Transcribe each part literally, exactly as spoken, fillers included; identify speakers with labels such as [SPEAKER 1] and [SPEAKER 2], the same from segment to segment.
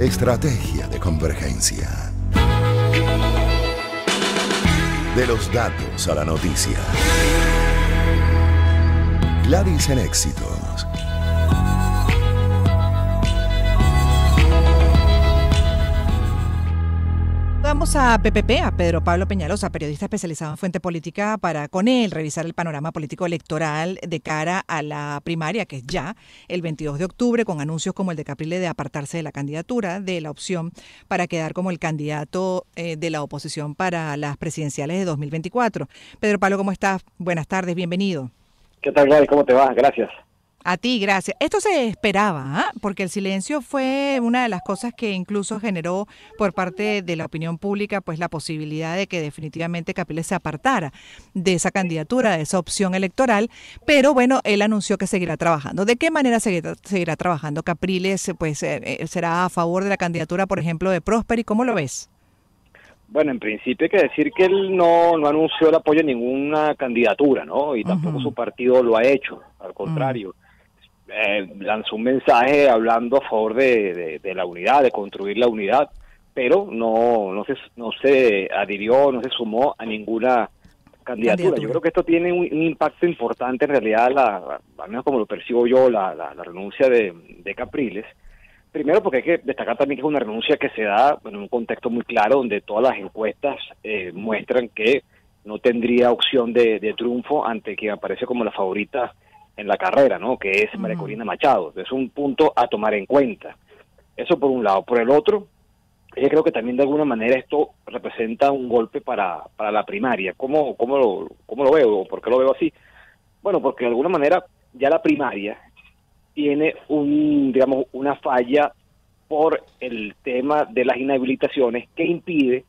[SPEAKER 1] Estrategia de convergencia. De los datos a la noticia. Gladys en Éxitos.
[SPEAKER 2] Vamos a P P P, a Pedro Pablo Peñalosa, periodista especializado en Fuente Política, para con él revisar el panorama político electoral de cara a la primaria, que es ya el veintidós de octubre, con anuncios como el de Capriles de apartarse de la candidatura, de la opción para quedar como el candidato eh, de la oposición para las presidenciales de dos mil veinticuatro. Pedro Pablo, ¿cómo estás? Buenas tardes, bienvenido.
[SPEAKER 3] ¿Qué tal, Gladys? ¿Cómo te va? Gracias.
[SPEAKER 2] A ti, gracias. Esto se esperaba, ¿eh? Porque el silencio fue una de las cosas que incluso generó por parte de la opinión pública pues la posibilidad de que definitivamente Capriles se apartara de esa candidatura, de esa opción electoral, pero bueno, él anunció que seguirá trabajando. ¿De qué manera seguirá, seguirá trabajando Capriles? Pues eh, será a favor de la candidatura, por ejemplo, de Prosperi. ¿Cómo lo ves?
[SPEAKER 3] Bueno, en principio hay que decir que él no, no anunció el apoyo a ninguna candidatura, ¿no? Y tampoco uh-huh. su partido lo ha hecho, al contrario. Uh-huh. Eh, lanzó un mensaje hablando a favor de, de, de la unidad, de construir la unidad, pero no no se no se adhirió, no se sumó a ninguna candidatura. candidatura. Yo creo que esto tiene un, un impacto importante en realidad, la, al menos como lo percibo yo, la, la, la renuncia de, de Capriles. Primero porque hay que destacar también que es una renuncia que se da bueno, en un contexto muy claro, donde todas las encuestas eh, muestran que no tendría opción de, de triunfo ante quien aparece como la favorita en la carrera, ¿no? Que es María Corina Machado. Es un punto a tomar en cuenta. Eso por un lado. Por el otro, yo creo que también de alguna manera esto representa un golpe para, para la primaria. ¿Cómo, cómo, lo, ¿Cómo lo veo? ¿Por qué lo veo así? Bueno, porque de alguna manera ya la primaria tiene un, digamos, una falla por el tema de las inhabilitaciones que impide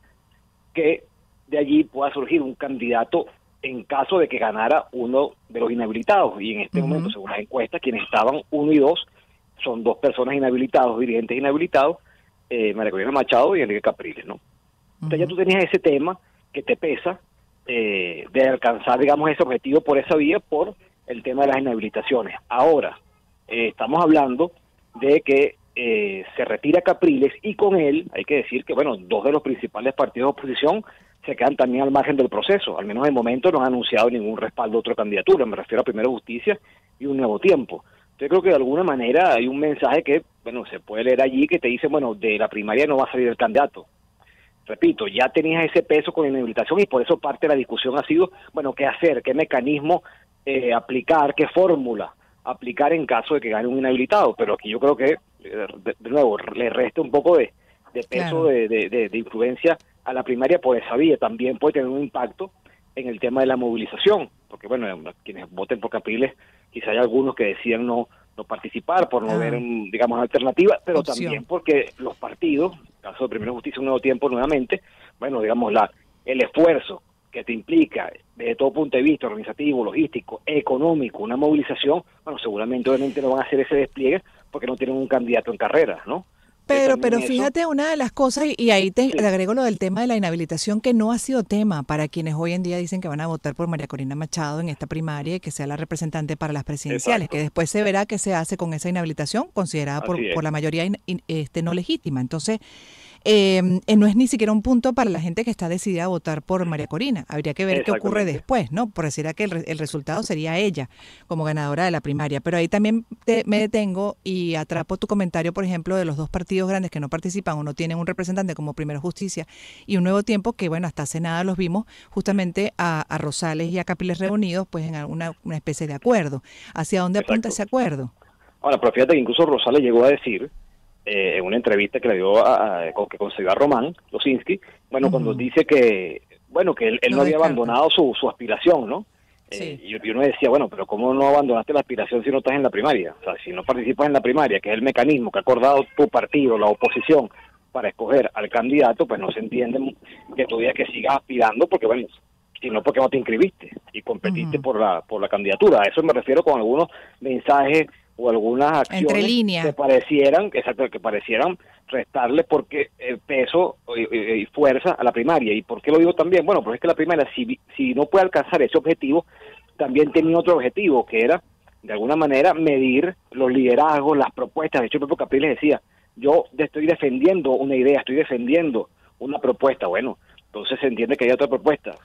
[SPEAKER 3] que de allí pueda surgir un candidato en caso de que ganara uno de los inhabilitados. Y en este uh-huh. momento, según las encuestas, quienes estaban uno y dos son dos personas inhabilitados, dirigentes inhabilitados, eh, María Corina Machado y Enrique Capriles, ¿no? Uh-huh. Entonces ya tú tenías ese tema que te pesa eh, de alcanzar, digamos, ese objetivo por esa vía, por el tema de las inhabilitaciones. Ahora, eh, estamos hablando de que eh, se retira Capriles y con él, hay que decir que, bueno, dos de los principales partidos de oposición se quedan también al margen del proceso. Al menos de momento no han anunciado ningún respaldo a otra candidatura. Me refiero a Primero Justicia y Un Nuevo Tiempo. Yo creo que de alguna manera hay un mensaje que, bueno, se puede leer allí que te dice, bueno, de la primaria no va a salir el candidato. Repito, ya tenías ese peso con la inhabilitación y por eso parte de la discusión ha sido, bueno, qué hacer, qué mecanismo eh, aplicar, qué fórmula aplicar en caso de que gane un inhabilitado. Pero aquí yo creo que, de, de nuevo, le resta un poco de, de peso, claro. de, de, de, de influencia a la primaria por esa vía. También puede tener un impacto en el tema de la movilización, porque bueno, quienes voten por Capriles, quizá hay algunos que decían no no participar por no ah. ver, digamos, alternativa, pero opción. También porque los partidos, en caso de Primero Justicia, Un Nuevo Tiempo nuevamente, bueno, digamos, la el esfuerzo que te implica desde todo punto de vista organizativo, logístico, económico, una movilización, bueno, seguramente obviamente no van a hacer ese despliegue porque no tienen un candidato en carrera, ¿no?
[SPEAKER 2] Pero, pero fíjate eso. Una de las cosas, y ahí te, sí. te agrego lo del tema de la inhabilitación, que no ha sido tema para quienes hoy en día dicen que van a votar por María Corina Machado en esta primaria y que sea la representante para las presidenciales, Exacto. que después se verá qué se hace con esa inhabilitación considerada por, por la mayoría in, in, este, no legítima. Entonces, eh, no es ni siquiera un punto para la gente que está decidida a votar por María Corina. Habría que ver qué ocurre después, ¿no? Pareciera que el, el resultado sería ella como ganadora de la primaria. Pero ahí también te, me detengo y atrapo tu comentario, por ejemplo, de los dos partidos grandes que no participan o no tienen un representante como Primero Justicia y Un Nuevo Tiempo, que bueno, hasta hace nada los vimos justamente a, a Rosales y a Capriles reunidos pues en una, una especie de acuerdo. ¿Hacia dónde Exacto. apunta ese acuerdo?
[SPEAKER 3] Ahora, pero fíjate que incluso Rosales llegó a decir eh, en una entrevista que le dio a, a, que concedió a Román Losinski, bueno, uh-huh. cuando dice que bueno que él, él no, no había abandonado su, su aspiración, ¿no? Sí. Eh, y, y uno decía, bueno, pero ¿cómo no abandonaste la aspiración si no estás en la primaria? O sea, si no participas en la primaria, que es el mecanismo que ha acordado tu partido, la oposición, para escoger al candidato, pues no se entiende que tú digas que sigas aspirando, porque bueno, sino porque no te inscribiste y competiste uh-huh. por la por la candidatura. A eso me refiero con algunos mensajes o algunas acciones que parecieran, exacto, que parecieran restarle porque el peso y, y, y fuerza a la primaria. ¿Y por qué lo digo también? Bueno, porque es que la primaria, si, si no puede alcanzar ese objetivo, también tenía otro objetivo, que era, de alguna manera, medir los liderazgos, las propuestas. De hecho, el propio Capriles decía, yo estoy defendiendo una idea, estoy defendiendo una propuesta, bueno, entonces se entiende que hay otra propuesta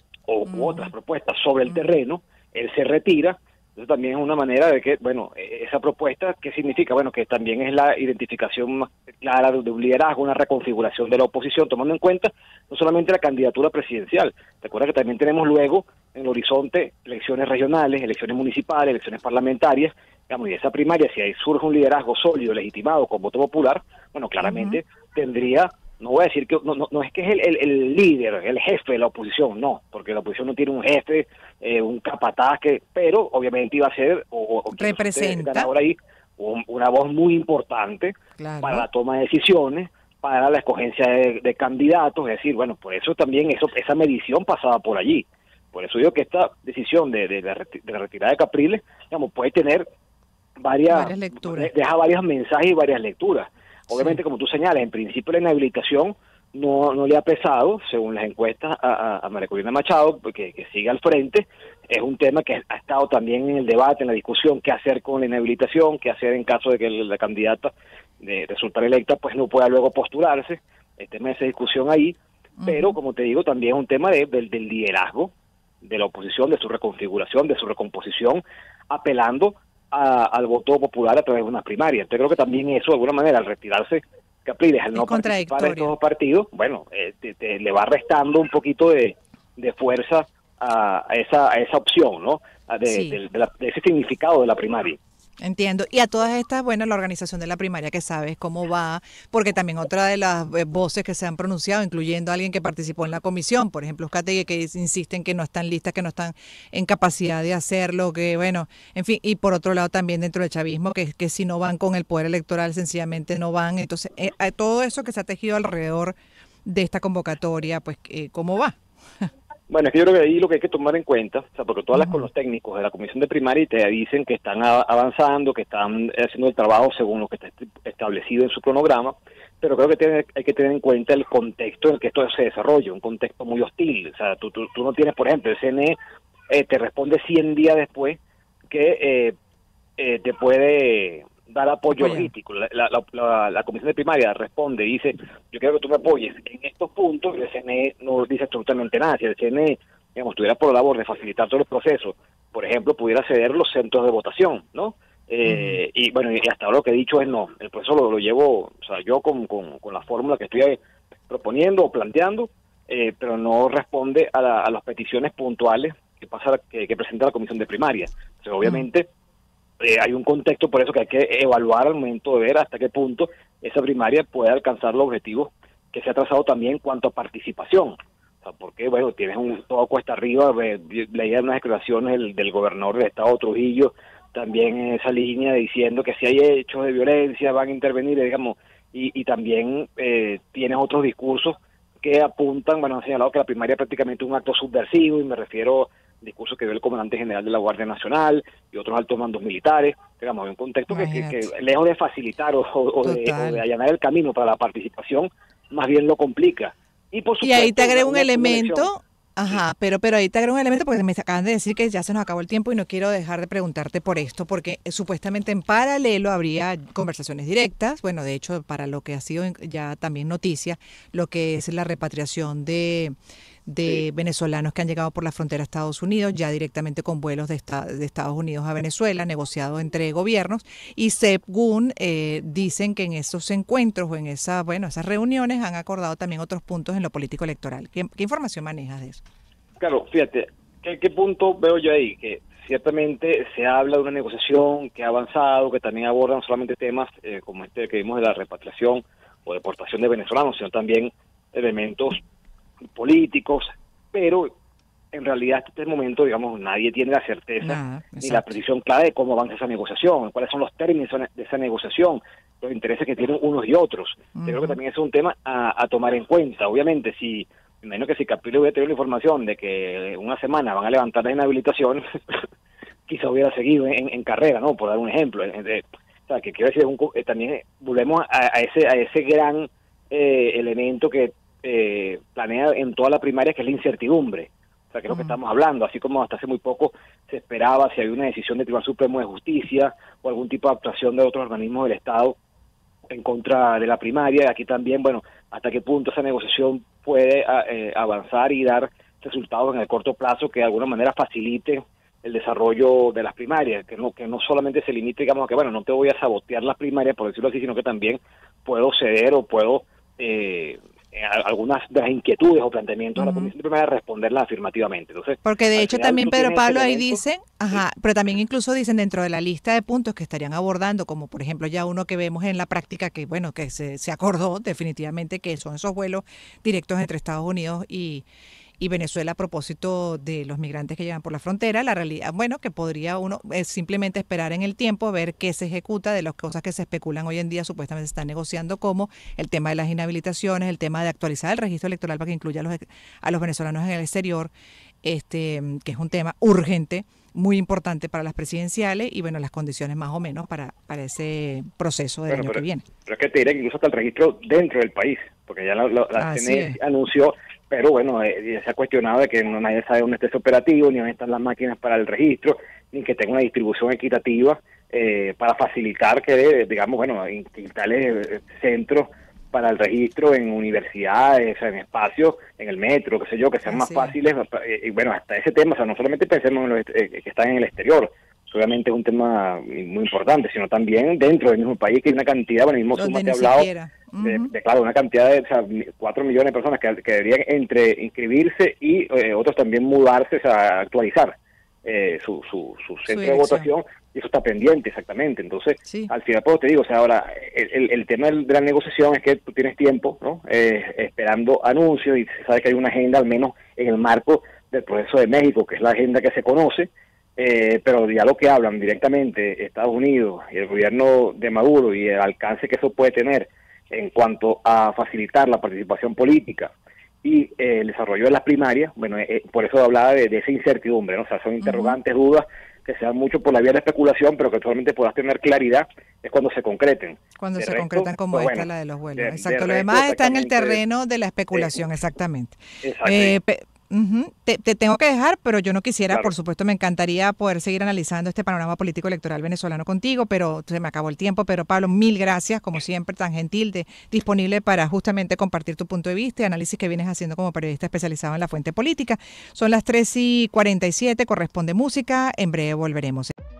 [SPEAKER 3] o uh-huh. otras propuestas sobre el uh-huh. terreno, él se retira. Entonces también es una manera de que, bueno, esa propuesta, ¿qué significa? Bueno, que también es la identificación más clara de un liderazgo, una reconfiguración de la oposición, tomando en cuenta no solamente la candidatura presidencial. Recuerda que también tenemos luego en el horizonte elecciones regionales, elecciones municipales, elecciones parlamentarias, digamos, y esa primaria, si ahí surge un liderazgo sólido, legitimado, con voto popular, bueno, claramente uh-huh. tendría... No voy a decir que no, no, no es que es el, el, el líder, el jefe de la oposición, no, porque la oposición no tiene un jefe, eh, un capataz, que, pero obviamente iba a ser, o, o
[SPEAKER 2] representa
[SPEAKER 3] ahora ahí, un, una voz muy importante
[SPEAKER 2] claro.
[SPEAKER 3] para la toma de decisiones, para la escogencia de, de candidatos, es decir, bueno, por eso también eso esa medición pasaba por allí. Por eso digo que esta decisión de, de, de, de la retirada de Capriles, digamos, puede tener varias,
[SPEAKER 2] varias lecturas.
[SPEAKER 3] Deja varios mensajes y varias lecturas. Obviamente, sí. como tú señalas, en principio la inhabilitación no no le ha pesado, según las encuestas, a, a María Corina Machado, que, que sigue al frente. Es un tema que ha estado también en el debate, en la discusión, qué hacer con la inhabilitación, qué hacer en caso de que la candidata de resultar electa pues no pueda luego postularse. El tema de esa discusión ahí, uh-huh. pero como te digo, también es un tema de, del, del liderazgo de la oposición, de su reconfiguración, de su recomposición, apelando A, al voto popular a través de unas primarias. Entonces creo que también eso, de alguna manera, al retirarse Capriles, al no participar en estos dos partidos, bueno, eh, te, te, le va restando un poquito de, de fuerza a, a esa a esa opción, ¿no? De,
[SPEAKER 2] sí.
[SPEAKER 3] de, de, la, de ese significado de la primaria.
[SPEAKER 2] Entiendo. Y a todas estas, bueno, la organización de la primaria, que sabes cómo va, porque también otra de las voces que se han pronunciado, incluyendo a alguien que participó en la comisión, por ejemplo, Uzcategui, que insisten que no están listas, que no están en capacidad de hacerlo, que bueno, en fin, y por otro lado también dentro del chavismo, que, que si no van con el poder electoral, sencillamente no van. Entonces, eh, todo eso que se ha tejido alrededor de esta convocatoria, pues, eh, ¿cómo va?
[SPEAKER 3] Bueno, es que yo creo que ahí lo que hay que tomar en cuenta, o sea, porque tú hablas uh-huh. con los técnicos de la comisión de primaria y te dicen que están a, avanzando, que están haciendo el trabajo según lo que está establecido en su cronograma, pero creo que tiene, hay que tener en cuenta el contexto en el que esto se desarrolla, un contexto muy hostil. O sea, tú, tú, tú no tienes, por ejemplo, el C N E eh, te responde cien días después que eh, eh, te puede dar apoyo logístico. La, la, la, la comisión de primaria responde y dice, yo quiero que tú me apoyes en estos puntos, y el C N E no dice absolutamente nada. Si el C N E, digamos, tuviera por labor de facilitar todos los procesos, por ejemplo, pudiera ceder los centros de votación, ¿no? Eh, uh-huh. Y bueno, y hasta ahora lo que he dicho es no, el proceso lo, lo llevo, o sea, yo con, con, con la fórmula que estoy proponiendo o planteando, eh, pero no responde a, la, a las peticiones puntuales que pasa que, que presenta la comisión de primaria. Entonces, obviamente, uh-huh. Eh, hay un contexto por eso que hay que evaluar al momento de ver hasta qué punto esa primaria puede alcanzar los objetivos que se ha trazado también en cuanto a participación. O sea, porque, bueno, tienes un todo cuesta arriba, leía unas declaraciones del, del gobernador del estado Trujillo, también en esa línea diciendo que si hay hechos de violencia van a intervenir, digamos, y, y también eh, tienes otros discursos que apuntan, bueno, han señalado que la primaria es prácticamente un acto subversivo, y me refiero discurso que dio el comandante general de la Guardia Nacional y otros altos mandos militares, digamos, en un contexto que, que, que lejos de facilitar o, o, de, o de allanar el camino para la participación, más bien lo complica. Y, por supuesto,
[SPEAKER 2] y ahí te agrego un
[SPEAKER 3] una,
[SPEAKER 2] elemento,
[SPEAKER 3] una
[SPEAKER 2] ajá,
[SPEAKER 3] sí.
[SPEAKER 2] pero pero ahí te agrego un elemento porque me acaban de decir que ya se nos acabó el tiempo y no quiero dejar de preguntarte por esto, porque eh, supuestamente en paralelo habría conversaciones directas, bueno, de hecho, para lo que ha sido ya también noticia, lo que es la repatriación de de sí. venezolanos que han llegado por la frontera a Estados Unidos, ya directamente con vuelos de, esta, de Estados Unidos a Venezuela, negociado entre gobiernos, y según eh, dicen que en esos encuentros o en esa, bueno, esas reuniones han acordado también otros puntos en lo político electoral. ¿Qué, qué información manejas de eso?
[SPEAKER 3] Claro, fíjate, ¿qué, qué punto veo yo ahí? Que ciertamente se habla de una negociación que ha avanzado, que también aborda no solamente temas eh, como este que vimos de la repatriación o deportación de venezolanos, sino también elementos políticos, pero en realidad hasta este momento, digamos, nadie tiene la certeza Nada, ni la precisión clara de cómo avanza esa negociación, cuáles son los términos de esa negociación, los intereses que tienen unos y otros. Uh-huh. Yo creo que también es un tema a, a tomar en cuenta. Obviamente, si, me imagino que si Capriles hubiera tenido la información de que una semana van a levantar la inhabilitación, quizá hubiera seguido en, en carrera, ¿no? Por dar un ejemplo. Eh, o sea, que quiero decir, un, eh, también volvemos a, a ese a ese gran eh, elemento que Eh, planea en toda la primaria, que es la incertidumbre. O sea, que es lo que estamos hablando, así como hasta hace muy poco se esperaba si había una decisión del Tribunal Supremo de Justicia o algún tipo de actuación de otros organismos del Estado en contra de la primaria. Aquí también, bueno, hasta qué punto esa negociación puede eh, avanzar y dar resultados en el corto plazo que de alguna manera faciliten el desarrollo de las primarias, que no que no solamente se limite, digamos, a que, bueno, no te voy a sabotear las primarias, por decirlo así, sino que también puedo ceder o puedo, eh, algunas de las inquietudes o planteamientos uh-huh. de la Comisión de Primaria, responderlas afirmativamente. Entonces,
[SPEAKER 2] porque de hecho también, Pedro Pablo, ahí
[SPEAKER 3] elemento,
[SPEAKER 2] dicen, ajá, sí. pero también incluso dicen dentro de la lista de puntos que estarían abordando, como por ejemplo ya uno que vemos en la práctica, que bueno, que se, se acordó definitivamente que son esos vuelos directos entre Estados Unidos y y Venezuela a propósito de los migrantes que llegan por la frontera. La realidad, bueno, que podría uno es simplemente esperar en el tiempo, ver qué se ejecuta de las cosas que se especulan hoy en día, supuestamente se están negociando, como el tema de las inhabilitaciones, el tema de actualizar el registro electoral para que incluya a los, a los venezolanos en el exterior, este que es un tema urgente, muy importante para las presidenciales, y bueno, las condiciones más o menos para, para ese proceso del bueno, año
[SPEAKER 3] pero,
[SPEAKER 2] que viene.
[SPEAKER 3] Pero es que te diré que incluso hasta el registro dentro del país, porque ya la, la, la C N E anunció, pero bueno, eh, se ha cuestionado de que no nadie sabe dónde está ese operativo, ni dónde están las máquinas para el registro, ni que tenga una distribución equitativa eh, para facilitar que, digamos, bueno, instale centros para el registro en universidades, en espacios, en el metro, qué sé yo, que sean Así más fáciles. Y bueno, hasta ese tema, o sea, no solamente pensemos en los eh, que están en el exterior, obviamente es un tema muy importante, sino también dentro del mismo país, que hay una cantidad, bueno, mismo Suma te ha hablado, uh-huh. de, de, claro, una cantidad de, o sea, cuatro millones de personas que, que deberían entre inscribirse y eh, otros también mudarse, o sea, actualizar eh, su, su, su centro su de votación, y eso está pendiente, exactamente. Entonces, sí. al final, pues te digo, o sea, ahora, el, el, el tema de la negociación es que tú tienes tiempo, ¿no? Eh, esperando anuncios, y se sabe que hay una agenda, al menos en el marco del proceso de México, que es la agenda que se conoce. Eh, pero ya lo que hablan directamente Estados Unidos y el gobierno de Maduro y el alcance que eso puede tener en cuanto a facilitar la participación política y eh, el desarrollo de las primarias, bueno, eh, por eso hablaba de, de esa incertidumbre, ¿no? O sea, son interrogantes, uh-huh. dudas que se dan mucho por la vía de especulación, pero que solamente puedas tener claridad es cuando se concreten.
[SPEAKER 2] Cuando
[SPEAKER 3] de
[SPEAKER 2] se
[SPEAKER 3] resto,
[SPEAKER 2] concretan como
[SPEAKER 3] pues,
[SPEAKER 2] esta,
[SPEAKER 3] bueno,
[SPEAKER 2] la de los vuelos.
[SPEAKER 3] De,
[SPEAKER 2] Exacto,
[SPEAKER 3] de
[SPEAKER 2] lo
[SPEAKER 3] resto,
[SPEAKER 2] demás está en el terreno de la especulación, eh, exactamente. Eh, pe- Uh-huh. Te, te tengo que dejar, pero yo no quisiera, claro. por supuesto, me encantaría poder seguir analizando este panorama político electoral venezolano contigo, pero se me acabó el tiempo. Pero Pablo, mil gracias, como siempre, tan gentil, de, disponible para justamente compartir tu punto de vista y análisis que vienes haciendo como periodista especializado en la fuente política. Son las tres y cuarenta y siete, corresponde música, en breve volveremos.